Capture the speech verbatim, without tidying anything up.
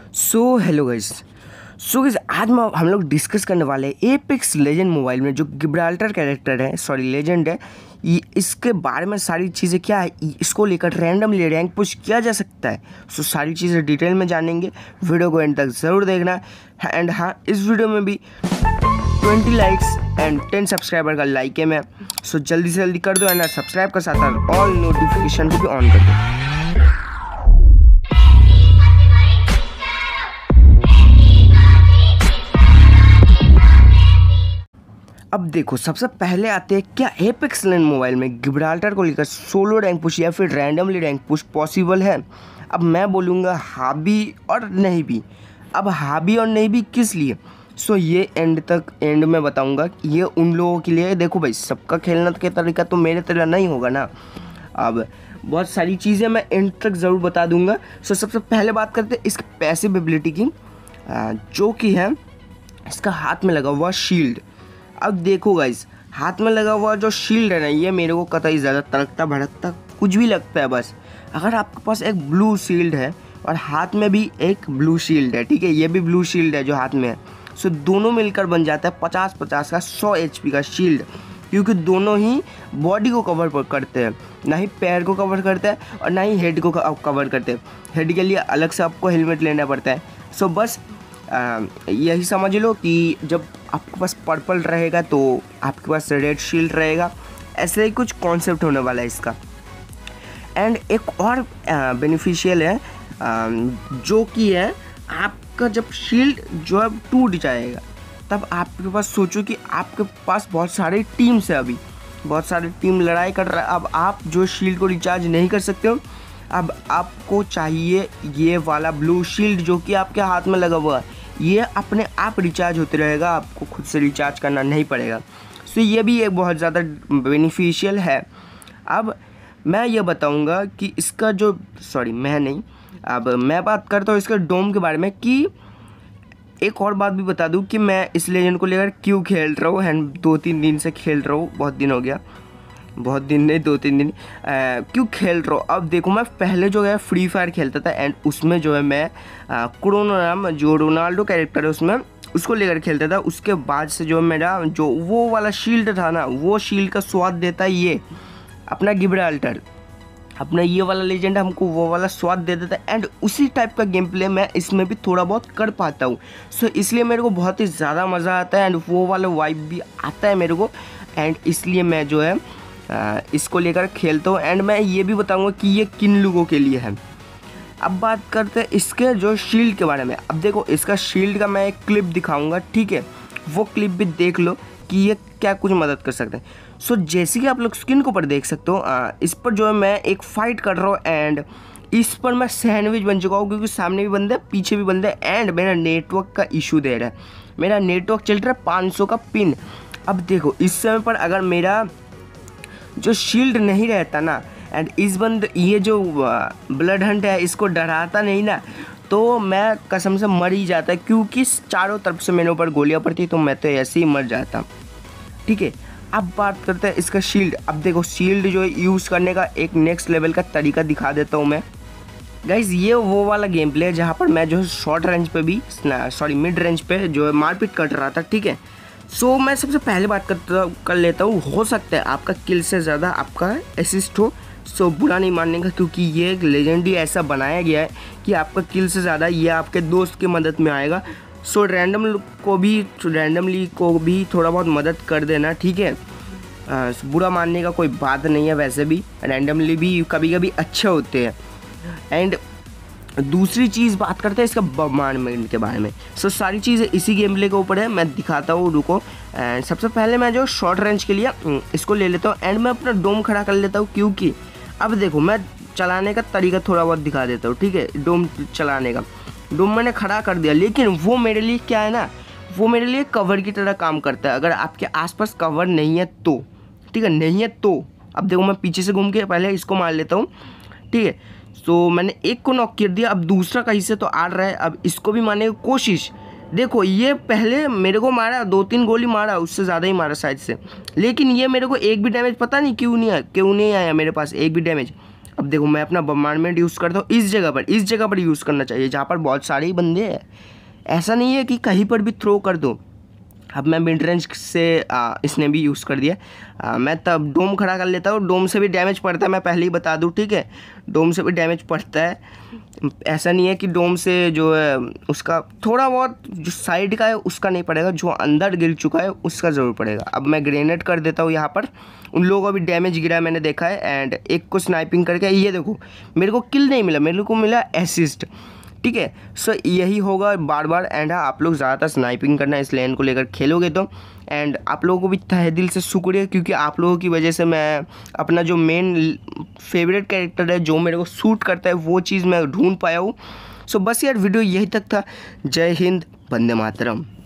सो hello guys. So guys आज मैं हम लोग डिस्कस करने वाले हैं एपेक्स लेजेंड मोबाइल में जो गिब्राल्टर कैरेक्टर है, सॉरी लेजेंड है, ये इसके बारे में सारी चीज़ें क्या है, इसको लेकर रैंडमली रैंक पुश किया जा सकता है। सो सारी चीज़ें डिटेल में जानेंगे, वीडियो को एंड तक ज़रूर देखना। एंड हाँ, इस वीडियो में भी twenty likes and ten subscriber का लाइक है मैं। सो जल्दी से जल्दी कर दो एंड सब्सक्राइब का साथ ऑल नोटिफिकेशन को भी ऑन कर दो। अब देखो, सबसे पहले आते हैं क्या एपेक्स लेजेंड मोबाइल में गिब्राल्टर को लेकर सोलो रैंक पुश या फिर रैंडमली रैंक पुश पॉसिबल है। अब मैं बोलूँगा हाँ भी और नहीं भी। अब हाँ भी और नहीं भी किस लिए, सो ये एंड तक एंड में बताऊँगा। ये उन लोगों के लिए, देखो भाई, सबका खेलने का तरीका तो मेरे तरह नहीं होगा ना। अब बहुत सारी चीज़ें मैं एंड तक ज़रूर बता दूँगा। सो सबसे पहले बात करते हैं इसकी पैसिव एबिलिटी की, जो कि है इसका हाथ में लगा हुआ शील्ड। अब देखो गाइस, हाथ में लगा हुआ जो शील्ड है ना, ये मेरे को कतई ज़्यादा तड़कता भड़कता कुछ भी लगता है। बस अगर आपके पास एक ब्लू शील्ड है और हाथ में भी एक ब्लू शील्ड है, ठीक है, ये भी ब्लू शील्ड है जो हाथ में है, सो दोनों मिलकर बन जाता है पचास पचास का सौ एच पी का शील्ड। क्योंकि दोनों ही बॉडी को कवर करते हैं, ना ही पैर को कवर करते हैं और ना ही हेड को कवर करते हैं। हेड के लिए अलग से आपको हेलमेट लेना पड़ता है। सो बस आ, यही समझ लो कि जब आपके पास पर्पल रहेगा तो आपके पास रेड शील्ड रहेगा। ऐसे ही कुछ कॉन्सेप्ट होने वाला है इसका। एंड एक और बेनिफिशियल है, आ, जो कि है आपका जब शील्ड जो है टूट जाएगा, तब आपके पास सोचो कि आपके पास बहुत सारे टीम्स है, अभी बहुत सारे टीम लड़ाई कर रहा है। अब आप जो शील्ड को रिचार्ज नहीं कर सकते हो, अब आपको चाहिए ये वाला ब्लू शील्ड जो कि आपके हाथ में लगा हुआ है। ये अपने आप रिचार्ज होते रहेगा, आपको खुद से रिचार्ज करना नहीं पड़ेगा। सो ये भी एक बहुत ज़्यादा बेनिफिशियल है। अब मैं ये बताऊंगा कि इसका जो, सॉरी मैं नहीं, अब मैं बात करता हूँ इसके डोम के बारे में। कि एक और बात भी बता दूँ कि मैं इस लेजेंड को लेकर क्यों खेल रहा हूँ एंड दो तीन दिन से खेल रहा हूँ, बहुत दिन हो गया, बहुत दिन नहीं दो तीन दिन आ, क्यों खेल रहा हूँ। अब देखो, मैं पहले जो है फ्री फायर खेलता था एंड उसमें जो है मैं क्रोनो नाम जो रोनाल्डो कैरेक्टर है उसमें उसको लेकर खेलता था। उसके बाद से जो मेरा जो वो वाला शील्ड था ना, वो शील्ड का स्वाद देता है ये अपना गिब्राल्टर, अपना ये वाला लेजेंड हमको वो वाला स्वाद दे देता है। एंड उसी टाइप का गेम प्ले मैं इसमें भी थोड़ा बहुत कर पाता हूँ। सो इसलिए मेरे को बहुत ही ज़्यादा मज़ा आता है एंड वो वाला वाइब भी आता है मेरे को। एंड इसलिए मैं जो है आ, इसको लेकर खेलता हूँ। एंड मैं ये भी बताऊँगा कि ये किन लोगों के लिए है। अब बात करते हैं इसके जो शील्ड के बारे में। अब देखो, इसका शील्ड का मैं एक क्लिप दिखाऊंगा, ठीक है, वो क्लिप भी देख लो कि ये क्या कुछ मदद कर सकते हैं। सो जैसे कि आप लोग स्क्रीन के ऊपर देख सकते हो, आ, इस पर जो है मैं एक फ़ाइट कर रहा हूँ एंड इस पर मैं सैंडविच बन चुका हूँ, क्योंकि सामने भी बंदे पीछे भी बंदे एंड मेरा नेटवर्क का इशू दे रहा है। मेरा नेटवर्क चल रहा है पाँच सौ का पिन। अब देखो, इस समय पर अगर मेरा जो शील्ड नहीं रहता ना एंड इस बंद ये जो ब्लड हंट है इसको डराता नहीं ना, तो मैं कसम से मर ही जाता, क्योंकि चारों तरफ से मेरे ऊपर गोलियां पड़ती तो मैं तो ऐसे ही मर जाता, ठीक है। अब बात करते हैं इसका शील्ड। अब देखो, शील्ड जो है यूज़ करने का एक नेक्स्ट लेवल का तरीका दिखा देता हूँ मैं गाइज। ये वो वाला गेम प्ले है जहाँ पर मैं जो है शॉर्ट रेंज पे भी, सॉरी मिड रेंज पे जो है मारपीट कर रहा था, ठीक है। सो so, मैं सबसे पहले बात करता कर लेता हूँ, हो सकता है आपका किल से ज़्यादा आपका असिस्ट हो। सो so, बुरा नहीं मानने का, क्योंकि ये एक लेजेंड ही ऐसा बनाया गया है कि आपका किल से ज़्यादा ये आपके दोस्त की मदद में आएगा। सो so, रैंडम को भी रैंडमली को भी थोड़ा बहुत मदद कर देना, ठीक है। आ, बुरा मानने का कोई बात नहीं है, वैसे भी रैंडमली भी कभी कभी अच्छे होते हैं। एंड दूसरी चीज़ बात करते हैं इसका बॉम्बार्डमेंट के बारे में। सो so, सारी चीज़ें इसी गेम प्ले के ऊपर है, मैं दिखाता हूँ, रुको। एंड सबसे पहले मैं जो शॉर्ट रेंज के लिए इसको ले लेता हूँ एंड मैं अपना डोम खड़ा कर लेता हूँ, क्योंकि अब देखो, मैं चलाने का तरीका थोड़ा बहुत दिखा देता हूँ, ठीक है। डोम चलाने का, डोम मैंने खड़ा कर दिया, लेकिन वो मेरे लिए क्या है ना, वो मेरे लिए कवर की तरह काम करता है। अगर आपके आसपास कवर नहीं है तो, ठीक है, नहीं है तो अब देखो, मैं पीछे से घूम के पहले इसको मार लेता हूँ, ठीक है। तो मैंने एक को नॉक कर दिया, अब दूसरा कहीं से तो आ रहा है, अब इसको भी मारने की कोशिश। देखो, ये पहले मेरे को मारा, दो तीन गोली मारा, उससे ज़्यादा ही मारा साइड से, लेकिन ये मेरे को एक भी डैमेज पता नहीं क्यों नहीं आया, क्यों नहीं आया मेरे पास एक भी डैमेज। अब देखो मैं अपना बम्बार्डमेंट यूज़ करता हूँ इस जगह पर, इस जगह पर यूज़ करना चाहिए जहाँ पर बहुत सारे ही बंदे हैं। ऐसा नहीं है कि कहीं पर भी थ्रो कर दो। अब मैं मिड रेंज से आ, इसने भी यूज़ कर दिया। आ, मैं तब डोम खड़ा कर लेता हूँ। डोम से भी डैमेज पड़ता है, मैं पहले ही बता दूँ, ठीक है। डोम से भी डैमेज पड़ता है, ऐसा नहीं है कि डोम से जो है उसका थोड़ा बहुत जो साइड का है उसका नहीं पड़ेगा, जो अंदर गिर चुका है उसका ज़रूर पड़ेगा। अब मैं ग्रेनेड कर देता हूँ यहाँ पर। उन लोगों को भी डैमेज गिरा मैंने देखा है। एंड एक को स्नाइपिंग करके ये देखो मेरे को किल नहीं मिला, मेरे को मिला असिस्ट, ठीक है। सो यही होगा बार बार। एंड हाँ, आप लोग ज़्यादातर स्नाइपिंग करना इस लेन को लेकर खेलोगे तो। एंड आप लोगों को भी तहे दिल से शुक्रिया, क्योंकि आप लोगों की वजह से मैं अपना जो मेन फेवरेट कैरेक्टर है जो मेरे को सूट करता है वो चीज़ मैं ढूंढ पाया हूँ। सो बस यार वीडियो यही तक था। जय हिंद, वंदे मातरम।